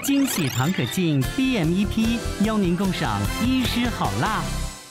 惊喜糖可敬 BMEP 邀您共赏医师好辣。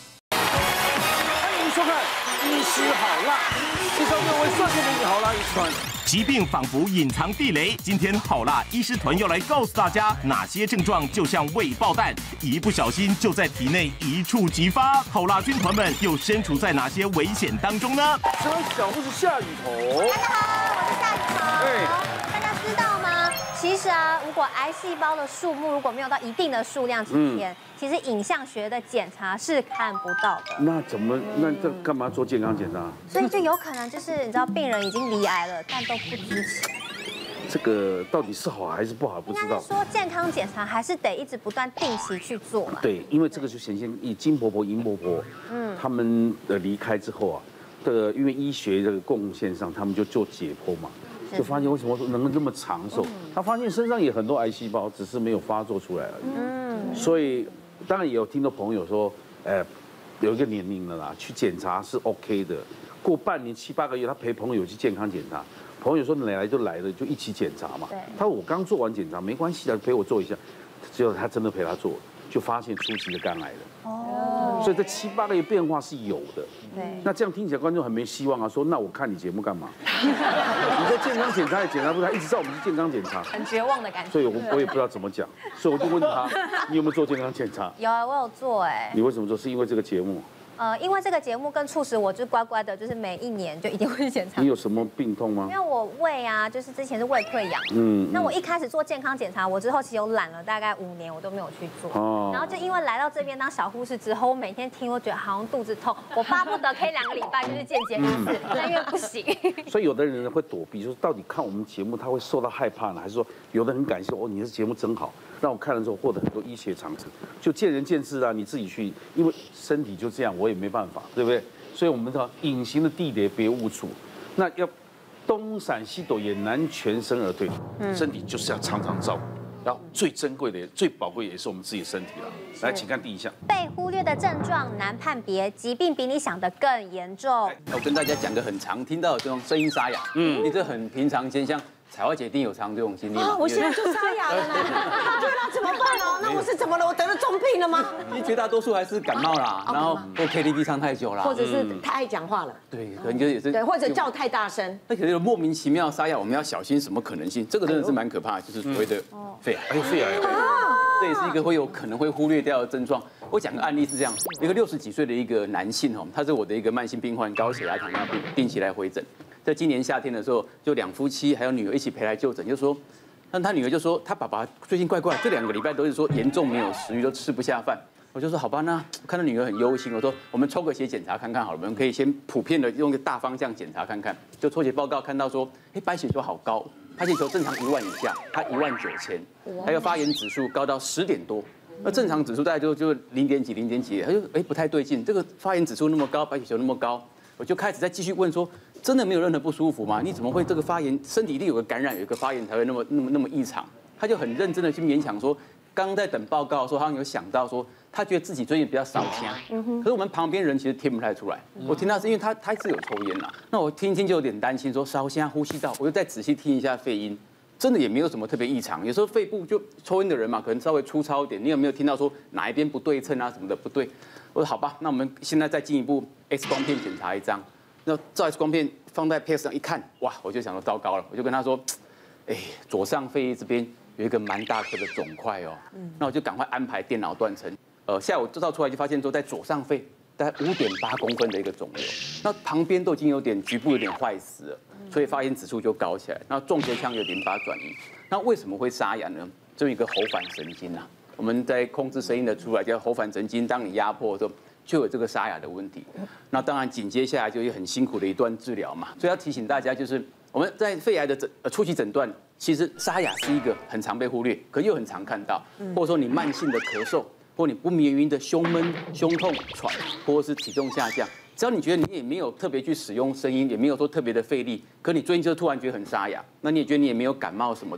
欢迎收看《医师好辣》，介绍各位社区美女好辣医师团。 疾病仿佛隐藏地雷，今天好辣医师团要来告诉大家，哪些症状就像未爆弹，一不小心就在体内一触即发。好辣军团们又身处在哪些危险当中呢？ 请问小护士夏雨桐。 大家好，我是夏雨桐。大家知道吗？其实啊，如果癌细胞的数目如果没有到一定的数量几天，其实影像学的检查是看不到的。 那怎么？那这干嘛做健康检查？ 所以就有可能就是你知道，病人已经罹癌了，但都不知情。 这个到底是好还是不好？不知道。 应该是说健康检查还是得一直不断定期去做嘛。 对，因为这个就显现以金婆婆、银婆婆，他们的离开之后啊，因为医学这个贡献上，他们就做解剖嘛。就发现为什么能够那么长寿？他发现身上也很多癌细胞，只是没有发作出来而已。所以当然也有听到朋友说，有一个年龄了啦，去检查是 OK 的。过半年7、8个月，他陪朋友去健康检查，朋友说你来就来了，就一起检查嘛。他说我刚做完检查，没关系的，陪我做一下。结果他真的陪他做，就发现初期的肝癌了。哦，所以这7、8个月变化是有的。对，那这样听起来观众很没希望啊，说那我看你节目干嘛？你在健康检查也检查不出来，一直叫我们去健康检查， 很绝望的感觉。 所以我也不知道怎么讲，所以我就问他，你有没有做健康检查？ 有啊，我有做哎。 你为什么做？是因为这个节目？ 因为这个节目更促使我就乖乖的，就是每一年就一定会去检查。 你有什么病痛吗？ 因为我胃啊，就是之前是胃溃疡。那我一开始做健康检查，我之后其实有懒了大概5年，我都没有去做。然后就因为来到这边当小护士之后，我每天听，我觉得好像肚子痛，我巴不得可以2个礼拜就是见检一次，但因为不行。 所以有的人会躲避，就是到底看我们节目他会受到害怕呢，还是说有的很感谢哦，你的节目真好，让我看了之后获得很多医学常识，就见仁见智啊，你自己去，因为身体就这样，我也没办法，对不对？所以我们说隐形的地雷别误触，那要东闪西躲也难全身而退，身体就是要常常照顾。然后最珍贵的、最宝贵也是我们自己的身体了。来，请看第1项。 被忽略的症状难判别，疾病比你想的更严重。 我跟大家讲个很常听到的这种声音沙哑，你这很平常现象。彩华姐一定有常这种经历吗？ 我现在就沙哑了呢。对了，怎么办哦？那我是怎么了？我得了重病了吗？ 其实绝大多数还是感冒啦，然后或 KTV 唱太久啦， 或者是太爱讲话了。 对，可能就也是。 对，或者叫太大声。 那可是有莫名其妙沙哑，我们要小心什么可能性？这个真的是蛮可怕的，就是所谓的肺癌。 哎，肺癌。 这也是一个可能会忽略掉的症状。我讲个案例是这样，一个60几岁的一个男性哦，他是我的一个慢性病患，高血压、糖尿病，定期来回诊。在今年夏天的时候，就2夫妻还有女儿一起陪来就诊，就说，那他女儿就说，他爸爸最近怪怪，这2个礼拜都是说严重没有食欲，都吃不下饭。我就说好吧，那看到女儿很忧心，我说我们抽个血检查看看好了，我们可以先普遍的用一个大方向检查看看。就抽血报告看到说，白血球好高，白血球正常1万以下，他19000，还有发炎指数高到10点多。那正常指数大概就0点几0点几，他就不太对劲，这个发炎指数那么高，白血球那么高，我就开始再继续问说，真的没有任何不舒服吗？你怎么会这个发炎？身体一定有个感染，有一个发炎才会那么异常。他就很认真的去勉强说，刚刚在等报告的时候，好像有想到说，他觉得自己最近比较少声，可是我们旁边人其实听不太出来。我听到是因为他是有抽烟啦，那我听一听就有点担心，说烧香呼吸道，我就再仔细听一下肺音。真的也没有什么特别异常，有时候肺部就抽烟的人嘛，可能稍微粗糙一点。你有没有听到说哪一边不对称啊什么的不对？我说好吧，那我们现在再进一步 X 光片检查一张。那照 X 光片放在 PX 上一看，哇，我就想说糟糕了，我就跟他说，左上肺这边有一个蛮大颗的肿块哦。那我就赶快安排电脑断层。下午照出来就发现说在左上肺大概5.8公分的一个肿瘤，那旁边都已经局部有点坏死了。所以发炎指数就高起来，然后中结腔有淋巴转移。那为什么会沙哑呢？就一个喉返神经啊，我们在控制声音的出来叫喉返神经，当你压迫的时候就有这个沙哑的问题。那当然紧接下来就有很辛苦的一段治疗嘛。所以要提醒大家，就是我们在肺癌的初期诊断，其实沙哑是一个很常被忽略，可又很常看到，或者说你慢性的咳嗽，或你不眠原因的胸闷、胸痛、喘，或者是体重下降。只要你觉得你也没有特别去使用声音，也没有说特别的费力，可你最近就突然觉得很沙哑，那你也觉得你也没有感冒什么的，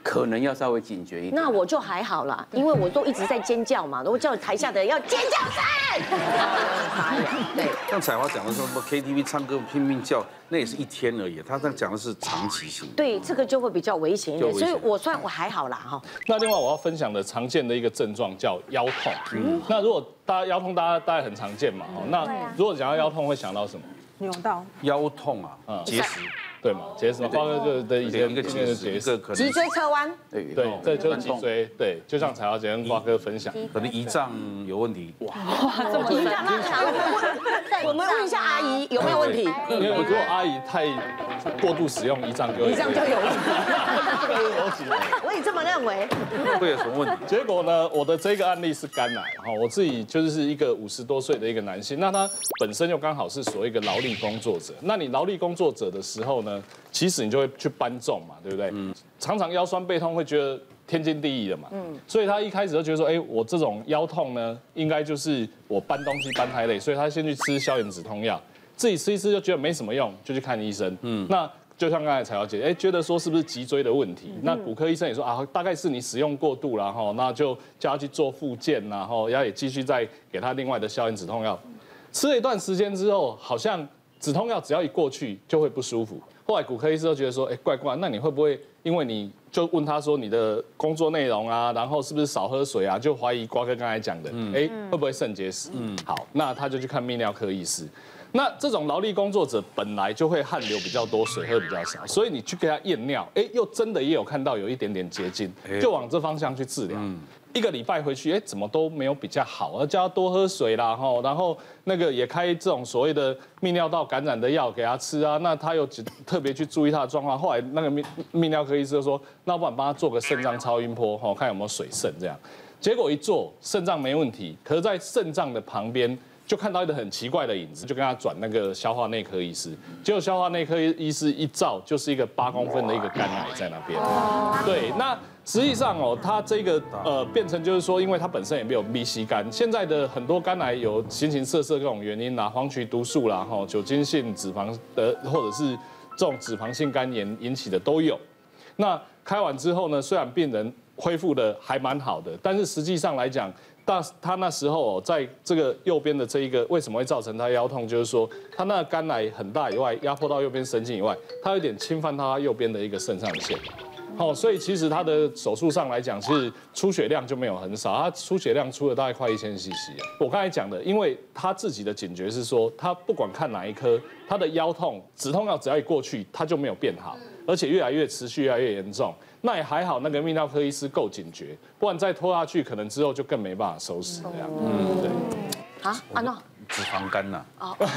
可能要稍微警觉一点。 那我就还好啦，因为我都一直在尖叫嘛，我叫台下的人要尖叫声。对， 像彩华讲的说什么 KTV 唱歌拼命叫，那也是一天而已。他这讲的是长期性。 对，这个就会比较危险一点，所以我还好啦哈。 那另外我要分享的常见的一个症状叫腰痛。那如果大家腰痛，大家大概很常见嘛。那如果讲到腰痛，会想到什么？ 扭到腰痛啊，结石。 对嘛，结石嘛，瓜哥就的以前一个结石，一个可能脊椎侧弯， 对，这就是脊椎，对，就像彩华姐跟瓜哥分享， 可能胰脏有问题。哇， 这么胰脏我们问一下阿姨有没有问题？ 因为如果阿姨太过度使用胰脏就有问题。这个是逻辑。 我也这么认为。 会有什么问题？ 结果呢，我的这个案例是肝癌，哈，我自己就是一个50多岁的一个男性，那他本身又刚好是所谓一个劳力工作者，那你劳力工作者的时候呢？其实你就会去搬重嘛，对不对？常常腰酸背痛会觉得天经地义的嘛。所以他一开始就觉得说，哎，我这种腰痛呢，应该就是我搬东西搬太累，所以他先去吃消炎止痛药，自己吃一吃就觉得没什么用，就去看医生。那就像刚才彩瑶姐，哎，觉得说是不是脊椎的问题？那骨科医生也说啊，大概是你使用过度了哈，那就叫他去做复健，然后也继续再给他另外的消炎止痛药。吃了一段时间之后，好像止痛药只要一过去就会不舒服。后来骨科医师都觉得说，哎，怪怪，那你会不会因为你就问他说你的工作内容啊，然后是不是少喝水啊，就怀疑瓜哥刚才讲的，哎，会不会肾结石？好，那他就去看泌尿科医师。那这种劳力工作者本来就会汗流比较多，水喝比较少，所以你去给他验尿，哎，又真的也有看到有一点点结晶，就往这方向去治疗。1个礼拜回去，哎，怎么都没有比较好，而叫他多喝水啦，然后那个也开这种所谓的泌尿道感染的药给他吃啊，那他又特别去注意他的状况。后来那个泌尿科医师就说，那不然帮他做个肾脏超音波，看有没有水肾这样。结果一做，肾脏没问题，可是在肾脏的旁边就看到一个很奇怪的影子，就跟他转那个消化内科医师，结果消化内科医师一照，就是一个8公分的一个肝癌在那边。对，那实际上哦，他这个变成就是说，因为他本身也没有密吸肝，现在的很多肝癌有形形色色各种原因啦，黄曲毒素啦，酒精性脂肪的或者是这种脂肪性肝炎引起的都有。那开完之后呢，虽然病人恢复的还蛮好的，但是实际上来讲，他那时候在这个右边的这一个为什么会造成他腰痛，就是说他那个肝癌很大以外，压迫到右边神经以外，他有点侵犯到他右边的一个肾上腺。所以其实他的手术上来讲，其实出血量就没有很少，他出血量出了大概快1000 cc 啊。我刚才讲的，因为他自己的警觉是说，他不管看哪一科，他的腰痛止痛药只要一过去，他就没有变好，而且越来越持续，越来越严重。那也还好，那个泌尿科医师够警觉，不然再拖下去，可能之后就更没办法收拾这样。对。 啊，安诺。 脂肪肝呐，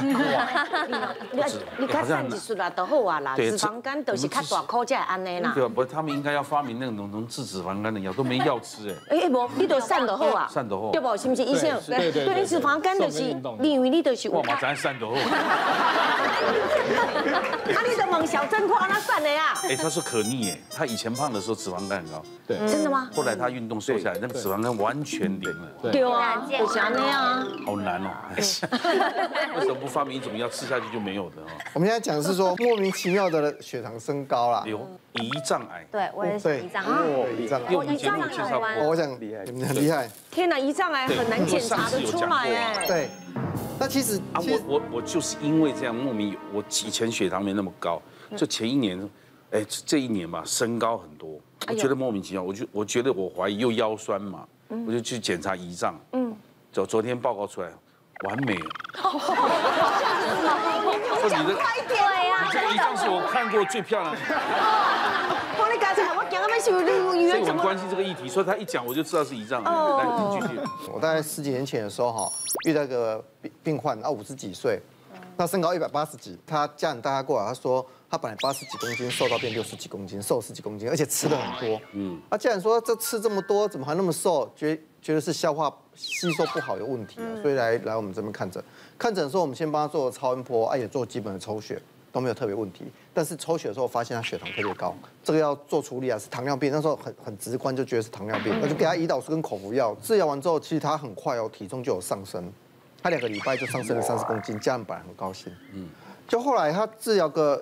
你看上几岁啦，都好啊啦，脂肪肝都是较大颗才会安尼啦。 对啊，不，他们应该要发明那种能治脂肪肝的药，都没药吃哎。 哎，无，你都散就好啊， 散就好， 对不？是不是医生？对，你脂肪肝就是，因为你就是我嘛知散就好。 啊，你都问小真看那散的呀？ 哎，他说可逆哎，他以前胖的时候脂肪肝很高， 对， 真的吗？ 后来他运动瘦下来，那个脂肪肝完全零了。 对啊，就是那样啊。 好难哦。为什么不发明一种药吃下去就没有的哦？ 我们现在讲的是说莫名其妙的血糖升高啦， 有胰脏癌。 对，我也是胰脏癌。 胰脏癌， 我们节目介绍过， 我想你们很厉害。 天哪，胰脏癌很难检查得出来哎。 对，那其实啊，我就是因为这样莫名，我以前血糖没那么高，就前1年，哎，这1年吧升高很多，我觉得莫名其妙，我觉得我怀疑又腰酸嘛，我就去检查胰脏，昨天报告出来。完美了！ 讲快一点呀！ 你这胰脏是我看过最漂亮的。 我你刚才我讲到没想到所以我们关心这个议题，所以他一讲我就知道是胰脏癌。来，继续。 我大概10几年前的时候哈，遇到一个病患啊，50几岁，他身高180几，他家人带他过来，他说他本来80几公斤，瘦到变60几公斤，瘦10几公斤，而且吃的很多。他家人说这吃这么多，怎么还那么瘦？觉得是消化吸收不好有问题啊，所以来我们这边看诊。看诊的时候，我们先帮他做超音波，也做基本的抽血，都没有特别问题。但是抽血的时候发现他血糖特别高，这个要做处理啊，是糖尿病。那时候很直观就觉得是糖尿病，那就给他胰岛素跟口服药。治疗完之后，其实他很快体重就有上升，他2个礼拜就上升了30公斤，家人本来很高兴。就后来他治疗个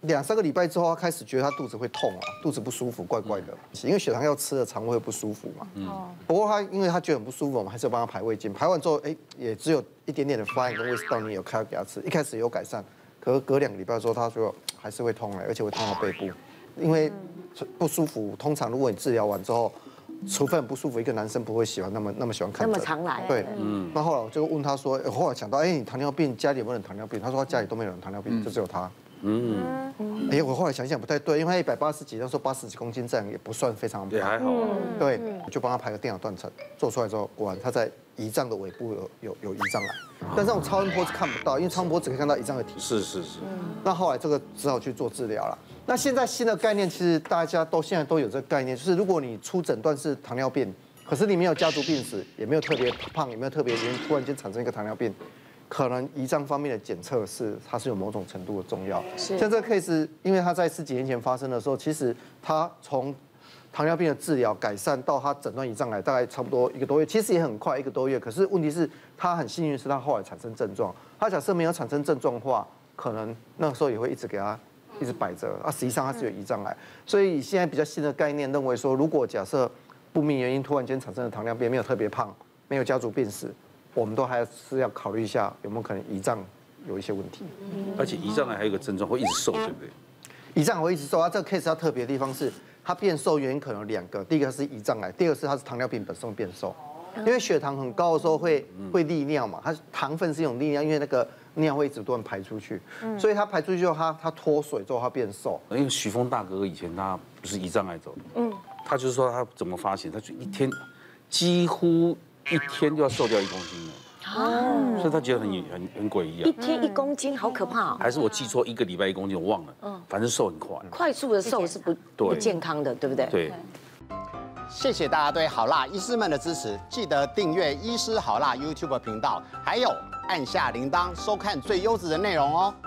2、3个礼拜之后，他开始觉得他肚子会痛啊，肚子不舒服，怪怪的，因为血糖药吃了肠胃会不舒服嘛。不过他因为他觉得很不舒服，我们还是有帮他排胃镜，排完之后，也只有一点点的发炎跟胃食道逆有开给他吃，一开始也有改善，可是隔2个礼拜之后，他说还是会痛而且会痛到背部，因为不舒服。通常如果你治疗完之后，除非很不舒服，一个男生不会喜欢那么喜欢看诊， 那么常来。 对，那后来我就问他说，后来想到，你糖尿病家里有没有人糖尿病？他说他家里都没有人糖尿病，就只有他。我后来想想不太对，因为他180几，那时候80几公斤，这样也不算非常也还好。 对，我就帮他排个电脑断层，做出来之后，果然他在胰脏的尾部有胰脏癌，但这种超音波是看不到，因为超音波只可以看到胰脏的体积。是。那后来这个只好去做治疗了。那现在新的概念，其实大家现在都有这个概念，就是如果你初诊断是糖尿病，可是你没有家族病史，也没有特别胖，也没有特别原因，突然间产生一个糖尿病，可能胰脏方面的检测它是有某种程度的重要。像这个 case， 因为他在10几年前发生的时候，其实他从糖尿病的治疗改善到他诊断胰脏癌，大概差不多1个多月，其实也很快1个多月。可是问题是，他很幸运是他后来产生症状，他假设没有产生症状的话，可能那个时候也会一直给他一直摆着实际上他是有胰脏癌。所以现在比较新的概念认为说，如果假设不明原因突然间产生的糖尿病，没有特别胖，没有家族病史，我们都还是要考虑一下有没有可能胰脏有一些问题。 而且胰脏癌还有一个症状会一直瘦，对不对？ 胰脏癌会一直瘦，这个 case 它特别的地方是，它变瘦原因可能有2个，第一个是胰脏癌，第二个是它是糖尿病本身会变瘦，因为血糖很高的时候会利尿嘛，它糖分是一种利尿，因为那个尿会一直不断排出去，所以它排出去之后，它脱水之后它变瘦。 因为许峰大哥以前他不是胰脏癌走的，他就是说他怎么发现，他就几乎一天就要瘦掉1公斤了。所以他觉得很诡异啊！ 一天1公斤，好可怕哦！ 还是我记错1个礼拜1公斤，我忘了。反正瘦很快， 快速的瘦是不健康的，对不对？ 对。 谢谢大家对好辣医师们的支持，记得订阅医师好辣 YouTube 频道，还有按下铃铛收看最优质的内容哦。